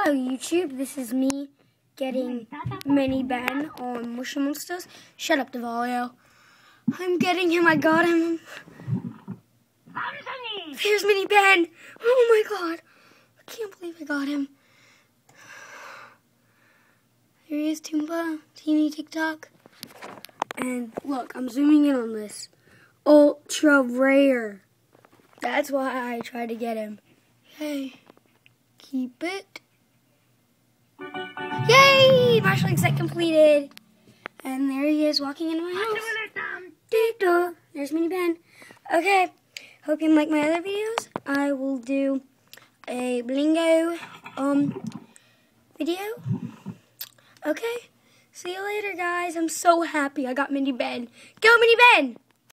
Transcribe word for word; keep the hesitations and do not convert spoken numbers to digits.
Hello YouTube, this is me getting Mini Ben on Moshi Monsters. Shut up, Devalio. I'm getting him, I got him. There's Mini Ben. Oh my god. I can't believe I got him. Here he is, Toomba, Teeny TikTok. And look, I'm zooming in on this. Ultra rare. That's why I tried to get him. Hey, keep it. Yay! Marshall exec completed. And there he is walking into my house. There's Mini Ben. Okay, hope you like my other videos. I will do a Blingo um video. Okay, see you later, guys. I'm so happy I got Mini Ben. Go, Mini Ben!